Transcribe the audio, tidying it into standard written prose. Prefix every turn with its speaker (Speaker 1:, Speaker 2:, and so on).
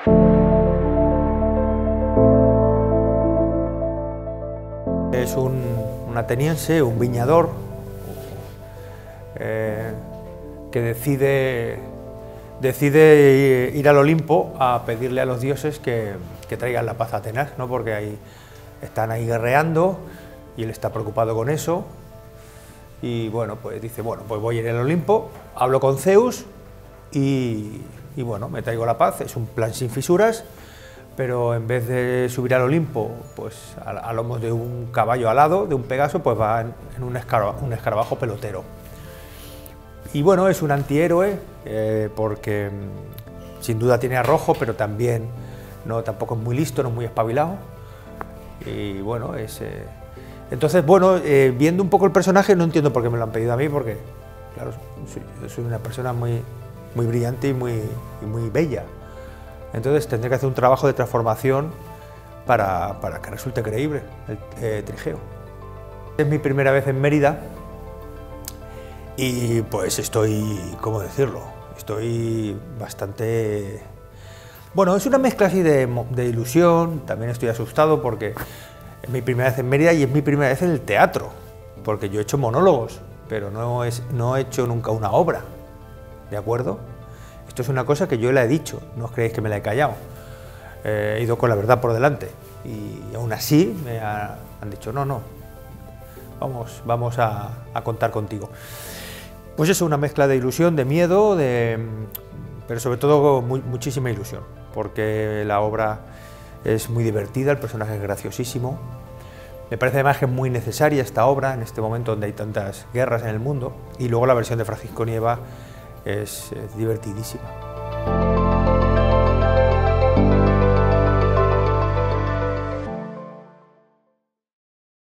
Speaker 1: Es un ateniense, un viñador, que decide ir al Olimpo a pedirle a los dioses que traigan la paz a Atenas, ¿no? Porque están ahí guerreando y él está preocupado con eso. Y bueno, pues dice, bueno, pues voy a ir al Olimpo, hablo con Zeus y bueno, me traigo la paz. Es un plan sin fisuras, pero en vez de subir al Olimpo, pues a lomos de un caballo alado, de un Pegaso, pues va en un escarabajo pelotero. Y bueno, es un antihéroe, porque sin duda tiene arrojo, pero también tampoco es muy listo, no es muy espabilado. Y bueno, entonces, bueno, viendo un poco el personaje, no entiendo por qué me lo han pedido a mí, porque, claro, soy una persona muy brillante y muy bella. Entonces tendré que hacer un trabajo de transformación para que resulte creíble el Trigeo. Es mi primera vez en Mérida y pues estoy, ¿cómo decirlo? Estoy bastante... Bueno, es una mezcla así de ilusión, también estoy asustado porque es mi primera vez en Mérida y es mi primera vez en el teatro, porque yo he hecho monólogos, pero no he hecho nunca una obra, ¿de acuerdo? Esto es una cosa que yo la he dicho, no os creéis que me la he callado. He ido con la verdad por delante y aún así me han dicho, no, vamos a contar contigo. Pues eso, una mezcla de ilusión, de miedo, pero sobre todo muchísima ilusión, porque la obra es muy divertida, el personaje es graciosísimo. Me parece además que es muy necesaria esta obra en este momento donde hay tantas guerras en el mundo, y luego la versión de Francisco Nieva es divertidísima.